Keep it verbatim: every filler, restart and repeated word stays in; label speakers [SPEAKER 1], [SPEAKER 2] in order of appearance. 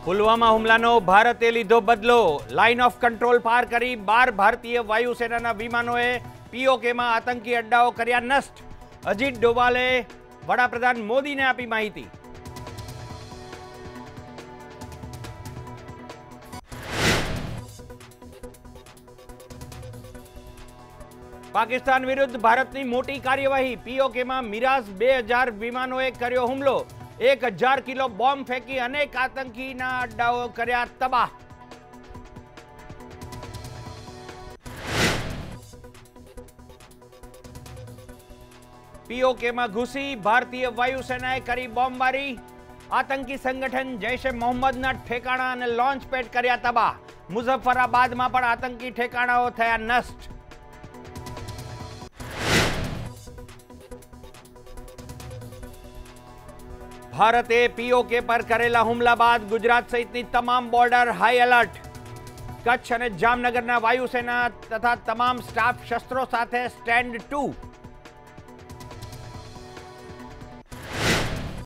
[SPEAKER 1] પુલવામા હુમલાનો ભારતે લીધો બદલો. લાઇન ઓફ કંટ્રોલ પાર કરી બાર ભારતીય વાયુસેનાના વિમાનોએ પીઓકેમાં આતંકી અડ્ડાઓ કર્યા નષ્ટ. અજીત ડોભાલે વડાપ્રધાન મોદીને આપી માહિતી. પાકિસ્તાન વિરુદ્ધ ભારતની મોટી કાર્યવાહી. પીઓકેમાં મિરાજ બે હજાર વિમાનોએ કર્યો હુમલો. એક હજાર કિલો બોમ્બ ફેંકી અનેક આતંકીના અડ્ડાઓ કર્યા તબાહ. પીઓકેમાં ઘૂસી ભારતીય વાયુસેનાએ કરી બોમ્બબારી. આતંકી સંગઠન જૈશ એ મોહમ્મદના ઠેકાણા અને લોન્ચ પેડ કર્યા તબાહ. મુઝફ્ફરાબાદમાં પણ આતંકી ઠેકાણાઓ થયા નષ્ટ. ભારતે પીઓકે પર કરેલા હુમલા બાદ ગુજરાત સહિતની તમામ બોર્ડર હાઈ એલર્ટ. કચ્છ અને જામનગરના વાયુસેના તથા તમામ સ્ટાફ શસ્ત્રો સાથે સ્ટેન્ડ ટુ.